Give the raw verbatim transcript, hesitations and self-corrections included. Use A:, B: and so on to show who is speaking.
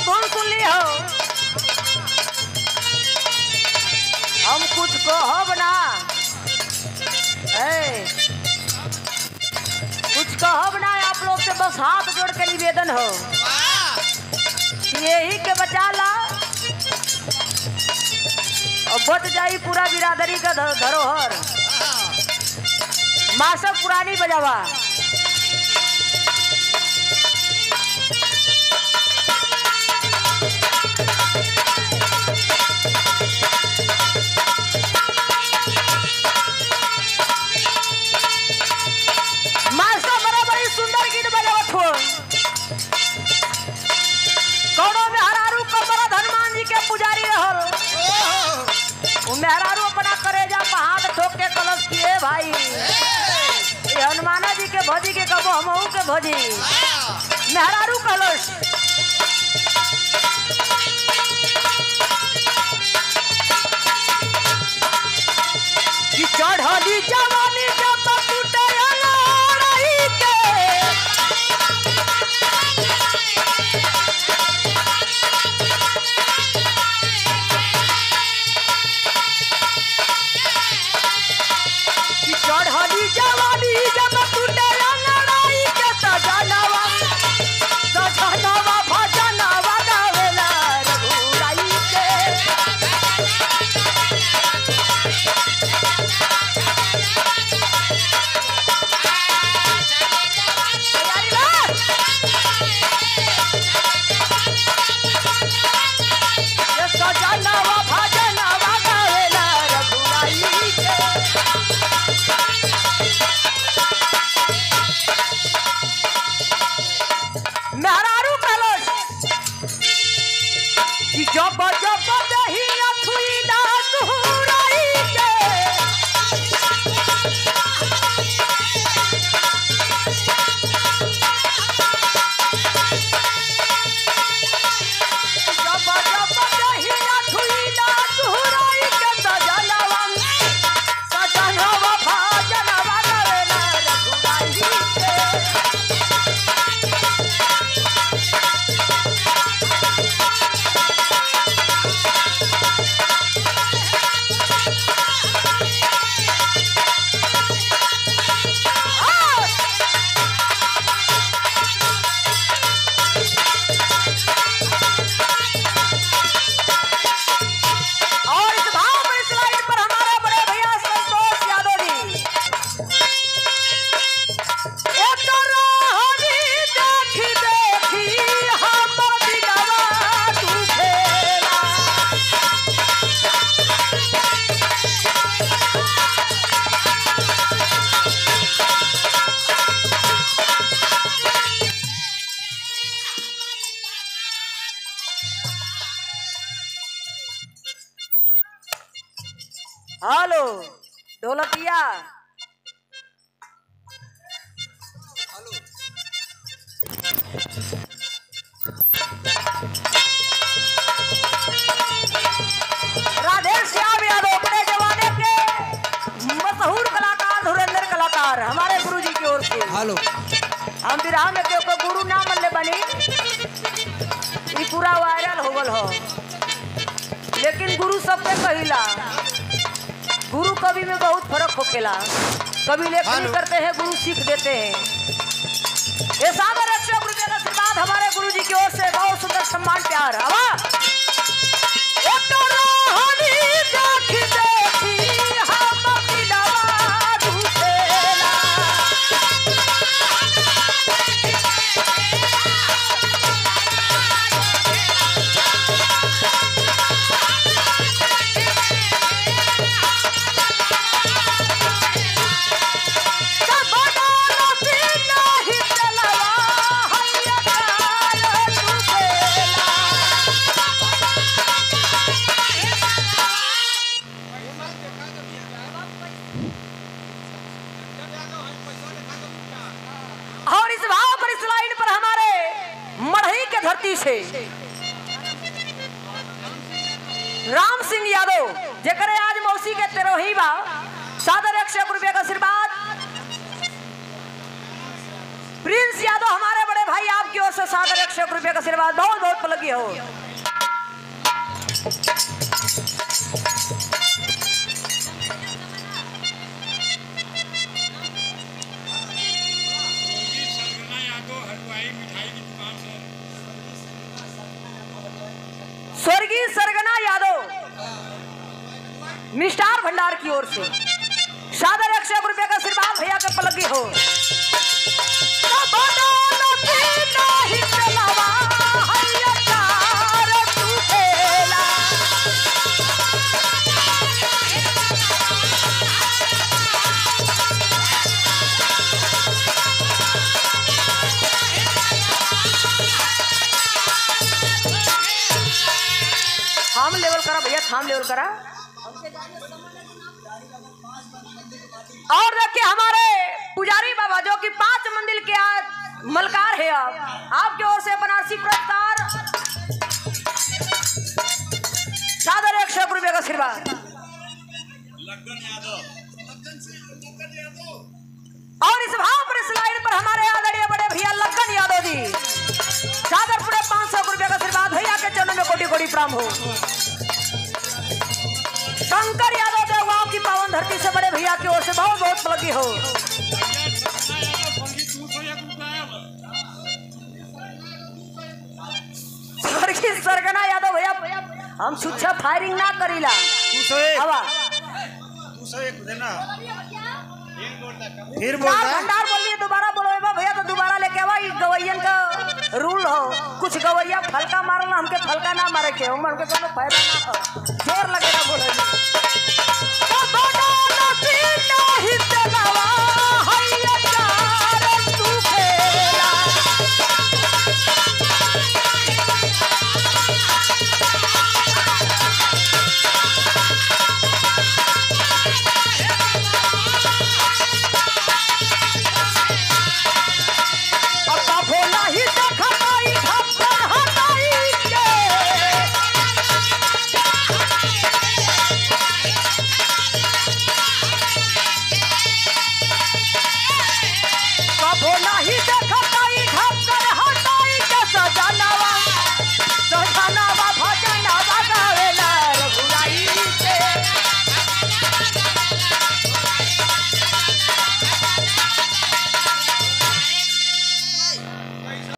A: धुन सुन ली हो। हम कुछ कहब ना, ए, कुछ कहब ना, आप लोग से बस हाथ जोड़ के निवेदन हो, यही के बचा ला और बच जाई पूरा बिरादरी का धरोहर। मास्टर पुरानी बजावा। मास्टर बराबर ही सुंदर गीत बजावत हो। कौनो मेहरारू कमरत हनुमान जी के पुजारी रहल। वो मेहरारू अपना करेजा पर हाथ ठोक के कलश किए भाई, ये हनुमान जी के भजी के कबो हमहू के भजी। मेहरारू कलश कि चढ़ली जवानी जब टूटे अनारही के, कि चढ़ली जवानी जब टूटे अनारही के, सजनवा सजनवा भजनवा गावेला रघुराई के। सजनवा भजनवा गावेला रघुराई के। मेहरारू कलश कि जब जब दही अथुई ना तुराई के, जब जब दही अथुई ना तुराई के, सजनवा सजनवा भजनवा गावेला रघुराई के। और इस भाव पर इस लाइन पर हमारे बड़े भैया संतोष यादव जी, एक राहरी देखी देखी हमर दिलवा दुखेला। हेलो ढोलकिया, राधे श्याम यादव अपने जमाने के मशहूर कलाकार, धुरंधर कलाकार, हमारे गुरु जी की ओर से।
B: हेलो
A: हम विराह में के ऊपर गुरु नाम मन ले बनी, ये पूरा वायरल हो गल हो, लेकिन गुरु सबके कहिला, गुरु कवि में बहुत फर्क होकेला। कवि लेखनी करते हैं, गुरु सीख देते हैं। ये सागर अच्छे गुरु के आशीर्वाद हमारे गुरु जी की ओर से बहुत सुंदर सम्मान प्यार। अब एक राहरी देखी देखी हमर दिलवा दुखेला। धरती से राम सिंह यादव जेकरे आज मौसी के तेरही बा सादर एक सौ रुपये का आशीर्वाद। प्रिंस यादव हमारे बड़े बड़े भाई आपकी ओर से सादर एक सौ रुपये का आशीर्वाद बहुत बहुत पलगी हो। स्वर्गीय सरगना यादव मिष्टार भंडार की ओर से सादर एक सौ रुपये का आशीर्वाद भैया के पलगी हो। थाम लेवल करा भैया, थाम लेवल करा। और देखिए हमारे पुजारी बाबा जो कि पांच मंदिर के आज मलकार है, आप आपकी ओर से बनारसी पुरस्कार सादर एक सौ रुपये का आशीर्वाद। और इस भाव पर स्लाइड पर हमारे आदरणीय बड़े भैया लक्कन यादव जी सादर पूरे पांच सौ रुपये का आशीर्वाद भैया के चरणों में कोटि कोटि प्रणाम हो। शंकर यादव देवगांव की पावन धरती से बड़े भैया की ओर से बहुत बहुत लगी हो। स्वर्गीय सरगना यादव भैया, हम सुच्छा फायरिंग ना करीला। हवा फिर भंडार बोलिए, दोबारा बोलो भैया तो दोबारा लेके आवा। गवैयन का रूल हो, कुछ गवैया फलका मारना, हमके फलका ना मारे के, हमके कोनो फायदा ना हो, जोर लगेगा बोले।